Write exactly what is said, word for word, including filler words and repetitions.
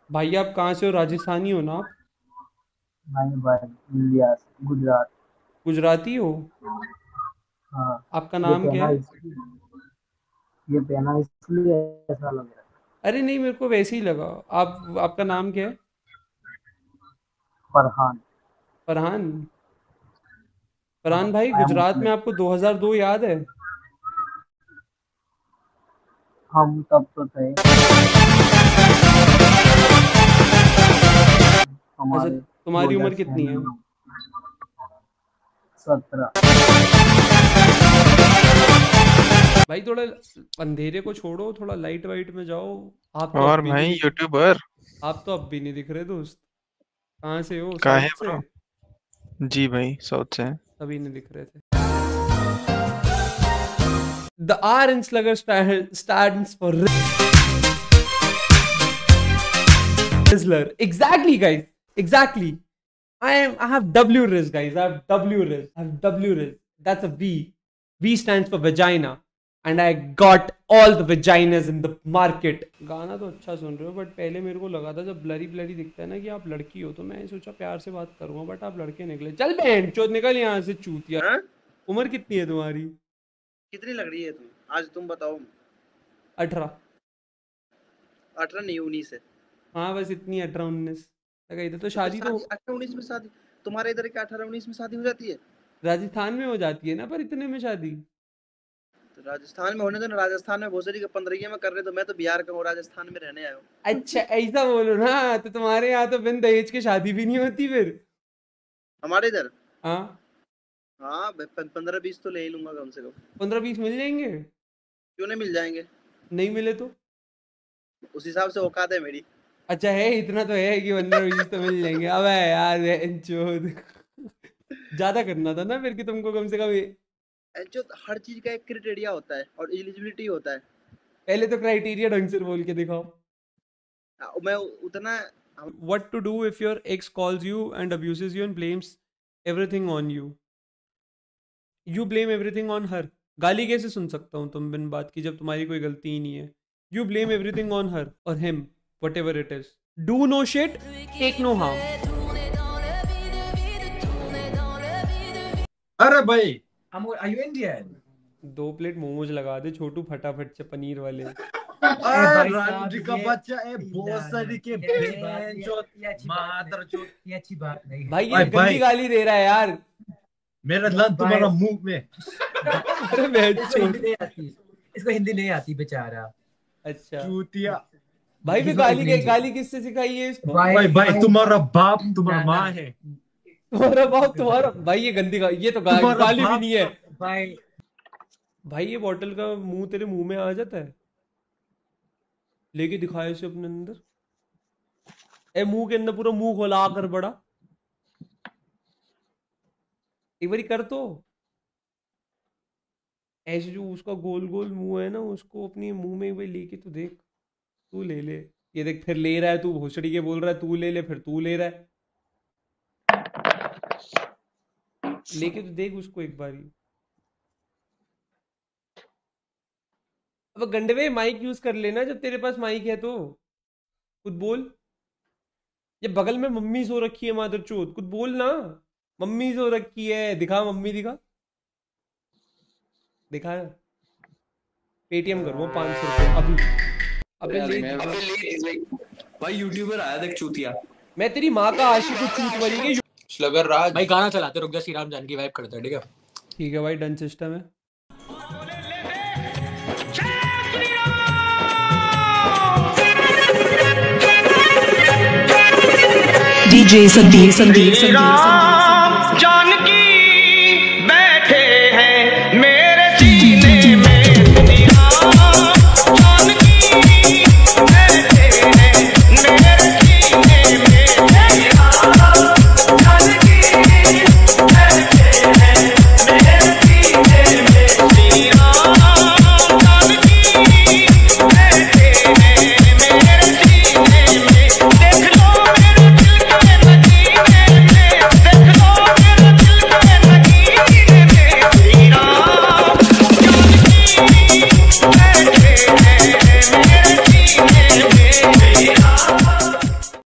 भाई आप कहाँ से हो? राजस्थानी हो ना आप? नहीं भाई, इंडिया से, गुजरात। गुजराती हो? हाँ। आपका ये नाम क्या पहना है? इस ये पहना इसलिए ऐसा लग रहा है। अरे नहीं, मेरे को वैसे ही लगा। आप आपका नाम क्या है? फरहान। फरहान। हाँ, फरहान भाई, आई एम गुजरात में मुस्लिम। आपको दो हज़ार दो याद है? हम तब तो थे अच्छा, हमारे तुम्हारी उम्र दो हज़ार छह कितनी में है? हम सत्रह। भाई थोड़ा अंधेरे को छोड़ो, थोड़ा लाइट वाइट में जाओ। आप तो अब और भी नहीं भाई दिख यूट्यूबर। आप तो अब भी नहीं दिख रहे दोस्त। कहाँ से हो? काहे साउथ से? ब्रो? जी भाई, साउथ से हैं। तभी नहीं दिख रहे थे। The R in Slugger sta- stands for Rizzler. Exactly, guys. Exactly. I am. I have W Riz, guys. I have W Riz. I have W Riz. That's a V. V stands for vagina. And I got all the vaginas in the market. गाना तो अच्छा सुन रहे हो, but पहले मेरे को लगा था जब ब्लरी ब्लरी दिखता है ना कि आप लड़की हो, तो मैं सोचा प्यार से बात करूंगा, बट आप लड़के निकले। चल बहन चोद, निकल यहाँ से चूतिया। हाँ? उम्र कितनी है तुम्हारी? कितनी लग रही है तुम? आज तुम बताओ। अठारह। अठारह नहीं, उन्नीस है। हाँ बस इतनी, अठारह उन्नीस लगा। इधर तो तो शादी तो शादी अठारह उन्नीस में शादी? तुम्हारे इधर के अठारह उन्नीस में शादी हो जाती है? राजस्थान में हो जाती है ना, पर इतने में शादी। तो राजस्थान में होने दो ना। राजस्थान में भोसड़ी के पंद्रह में कर रहे, तो मैं तो बिहार का हूँ, राजस्थान में रहने आया हूँ। अच्छा ऐसा बोलो ना, तो तुम्हारे यहाँ तो बिन दहेज के शादी भी नहीं होती फिर? हमारे इधर हाँ। हाँ, पंद्रह बीस तो ले ही लूंगा कम से कम। पंद्रह बीस मिल जाएंगे? क्यों नहीं मिल जाएंगे? नहीं मिले तो? उस हिसाब से औकात है मेरी। अच्छा है, इतना तो है कि पंद्रह बीस तो मिल जाएंगे। अबे यार बहनचोद। ज्यादा करना था ना फिर, कि तुमको कम से कम ये- जो हर चीज का एक क्राइटेरिया होता है और एलिजिबिलिटी होता है। पहले तो क्राइटेरिया ढंग से बोल के दिखाओ। हाँ, मैं उतना। What to do if your ex calls you and abuses you and blames everything on you? You blame everything on her. गाली कैसे सुन सकता हूँ तुम बिन बात की, जब तुम्हारी कोई गलती ही नहीं है? You blame everything on her or him, whatever it is. Do no shit, take no harm. अरे भाई, आर यू इंडियन? दो प्लेट मोमोज लगा दे छोटू, फटाफट से, पनीर वाले। अरे रांडी का बच्चा, ए भोसड़ी के बेंचोद मादरचोद, ये अच्छी बात नहीं है भाई ये गंदी गाली दे रहा है यार। मेरा लन तुम्हारा मुंह में। अरे बेंचोद, इसको हिंदी नहीं आती बेचारा। अच्छा चूतिया। भाई भी गाली के गाली किससे सिखाई है इसको? भाई भाई तुम्हारा बाप तुम्हारा माँ है। तुम्हारा बाप तुम्हारा भाई, ये गंदी गा, ये तो गा, गाली भी नहीं है भाई। भाई ये बॉटल का मुंह तेरे मुंह में आ जाता है? लेके दिखाए इसे अपने अंदर। ए मुंह के अंदर पूरा मुंह खोला कर बड़ा, एक बारी कर तो। ऐसे जो उसका गोल गोल मुंह है ना, उसको अपने मुंह में एक बार लेके तो देख। तू ले ले, ये देख फिर ले रहा है तू, भोसड़ी के बोल रहा है तू ले ले, फिर तू ले रहा है। लेके तो देख उसको एक बारी। अब गंडवे माइक यूज कर लेना जब तेरे पास माइक है तो। कुछ बोल। ये बगल में मम्मी सो रखी है मादरचोद, कुछ बोल ना। मम्मी सो रखी है, दिखा मम्मी, दिखा दिखा। पेटीएम कर वो पाँच सौ रुपये अभी। अबे ले भाई यूट्यूबर आया देख चूतिया। मैं तेरी माँ का आशिक हूँ, चूत बनी के। स्लगर राज भाई गाना चलाते, रुक जा, श्री राम जानकी वाइब करते हैं, ठीक है? ठीक है भाई, डन सिस्टम है। डीजे संदीप संदीप संदीप